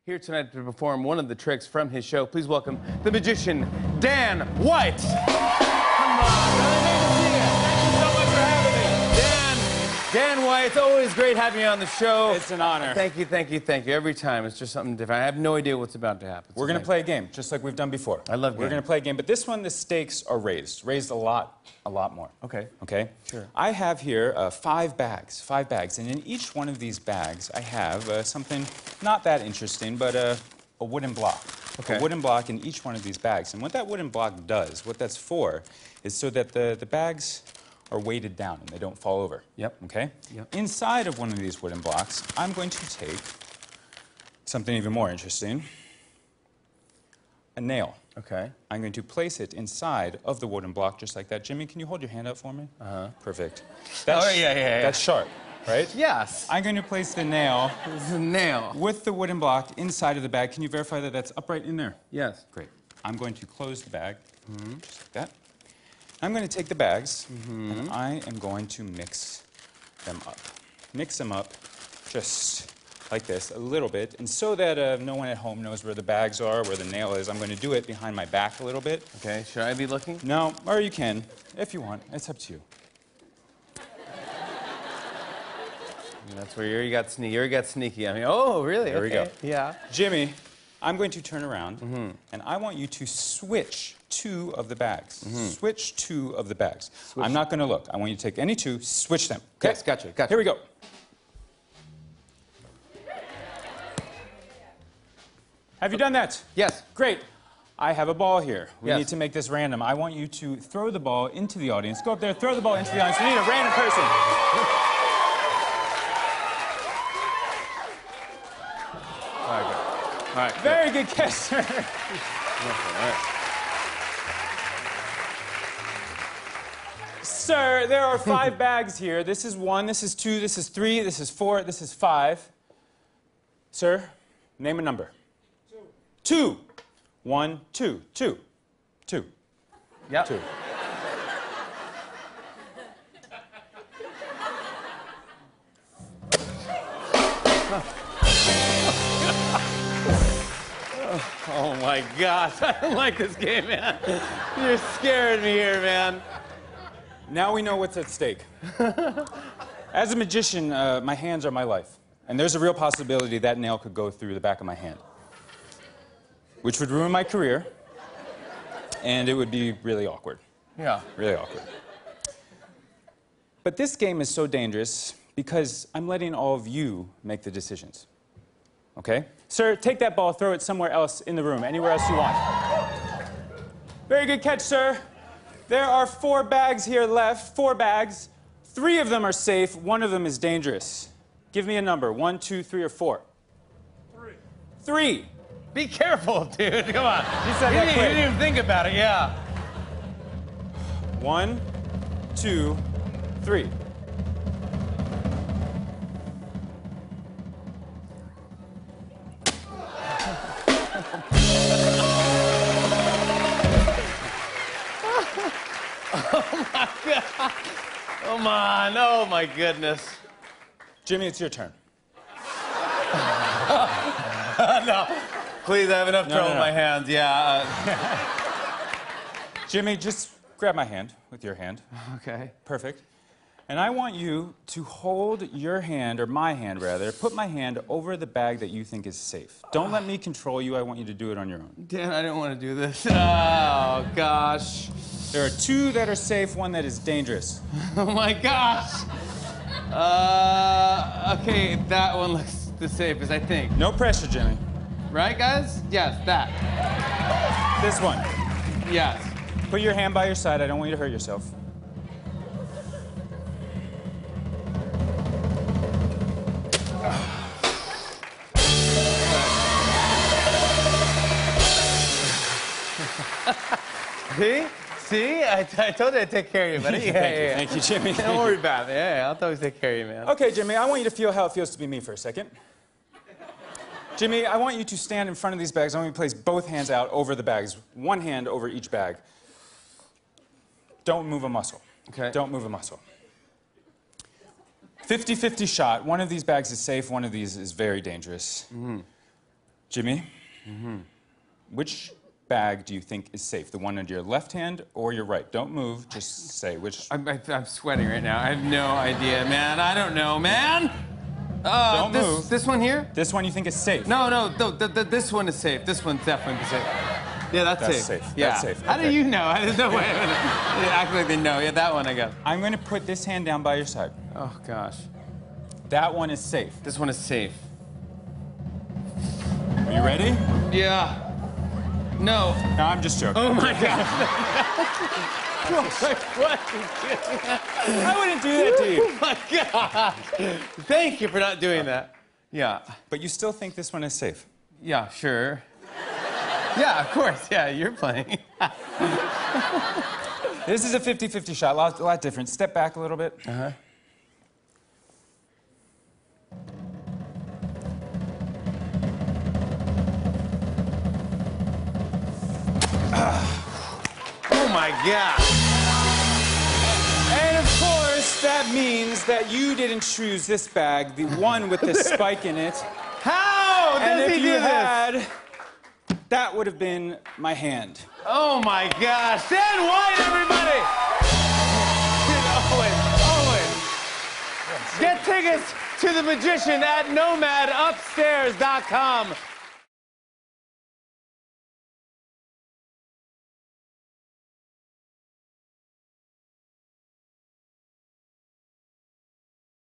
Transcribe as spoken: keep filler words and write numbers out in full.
here tonight to perform one of the tricks from his show. Please welcome the magician, Dan White. Come on, brother. Thank you so much for having me. Dan, Dan White, it's always great having you on the show. It's an honor. Thank you, thank you, thank you. Every time, it's just something different. I have no idea what's about to happen. We're going to play a game, just like we've done before. I love games. We're going to play a game, but this one, the stakes are raised. Raised a lot, a lot more. Okay. Okay? Sure. I have here uh, five bags, five bags, and in each one of these bags, I have uh, something not that interesting, but uh, a wooden block. Okay. A wooden block in each one of these bags. And what that wooden block does, what that's for, is so that the, the bags are weighted down and they don't fall over. Yep. Okay? Yep. Inside of one of these wooden blocks, I'm going to take something even more interesting, a nail. Okay. I'm going to place it inside of the wooden block just like that. Jimmy, can you hold your hand up for me? Uh-huh. Perfect. That's, Oh, yeah, yeah, yeah. That's sharp, right? Yes. I'm going to place the nail This is a nail. with the wooden block inside of the bag. Can you verify that that's upright in there? Yes. Great. I'm going to close the bag, mm-hmm. just like that. I'm going to take the bags, mm-hmm. and I am going to mix them up. Mix them up just like this, a little bit. And so that uh, no one at home knows where the bags are, where the nail is, I'm going to do it behind my back a little bit. Okay, should I be looking? No, or you can, if you want. It's up to you. That's where you already got sneaky. You already got sneaky. I mean, oh, really? There we Okay. go. Yeah. Jimmy, I'm going to turn around, mm-hmm. and I want you to switch two of the bags. Mm-hmm. Switch two of the bags. Switch. I'm not going to look. I want you to take any two, switch them. Okay? Yes, gotcha, gotcha. Here we go. Have you done that? Yes. Great. I have a ball here. We Yes. need to make this random. I want you to throw the ball into the audience. Go up there, throw the ball into the audience. We need a random person. All right, good. All right, good. Very good catch, sir. All right. Sir, there are five bags here. This is one, this is two, this is three, this is four, this is five. Sir, name a number. Two. Two. One, two, two. Two. Yep. Two. Oh my gosh, I don't like this game, man. You're scaring me here, man. Now we know what's at stake. As a magician, uh, my hands are my life. And there's a real possibility that nail could go through the back of my hand, which would ruin my career, and it would be really awkward. Yeah. Really awkward. But this game is so dangerous because I'm letting all of you make the decisions. Okay? Sir, take that ball, throw it somewhere else in the room, anywhere else you want. Very good catch, sir. There are four bags here left, four bags. Three of them are safe, one of them is dangerous. Give me a number, one, two, three, or four. Three. Three. Be careful, dude. Come on. You said you that didn't, quick. you didn't even think about it, yeah. One, two, three. Oh my God. Come on. Oh my goodness. Jimmy, it's your turn. No. Please, I have enough No, trouble no, no. with my hands. Yeah. Jimmy, just grab my hand with your hand. Uh, okay. Perfect. And I want you to hold your hand, or my hand rather, put my hand over the bag that you think is safe. Don't let me control you. I want you to do it on your own. Dan, I didn't want to do this. Oh, gosh. There are two that are safe, one that is dangerous. Oh my gosh. Uh, okay, that one looks the safest, I think. No pressure, Jimmy. Right, guys? Yes, that. This one. Yes. Put your hand by your side. I don't want you to hurt yourself. See? See? I, I told you I'd take care of you, buddy. Yeah, Thank yeah, you, yeah. thank you, Jimmy. Don't worry about it. Yeah, yeah, I'll always take care of you, man. Okay, Jimmy, I want you to feel how it feels to be me for a second. Jimmy, I want you to stand in front of these bags. I want you to place both hands out over the bags, one hand over each bag. Don't move a muscle. Okay. Don't move a muscle. fifty fifty shot. One of these bags is safe, one of these is very dangerous. Mm-hmm. Jimmy, mm-hmm. which bag do you think is safe? The one under your left hand or your right? Don't move, just say which. I'm, I'm sweating right now. I have no idea, man. I don't know, man. Uh, Don't this, move. This one here? This one you think is safe? No, no, no the, the, this one is safe. This one's definitely safe. Yeah, that's, That's safe. safe. Yeah. That's safe. How Okay. do you know? There's no way. They act like they know. Yeah, that one I got. I'm going to put this hand down by your side. Oh, gosh. That one is safe. This one is safe. Are you ready? Yeah. No. No, I'm just joking. Oh, my gosh. What? I wouldn't do that to you. Oh, my gosh. Thank you for not doing that. Yeah. But you still think this one is safe? Yeah, sure. Yeah, of course. Yeah, you're playing. This is a fifty fifty shot, a lot, a lot different. Step back a little bit. Uh-huh. Oh, my God. And of course, that means that you didn't choose this bag, the one with the spike in it. How does And if he you do this? had, that would have been my hand. Oh, my gosh. Dan White, everybody. Owen, Owen. Get tickets to The Magician at nomad upstairs dot com.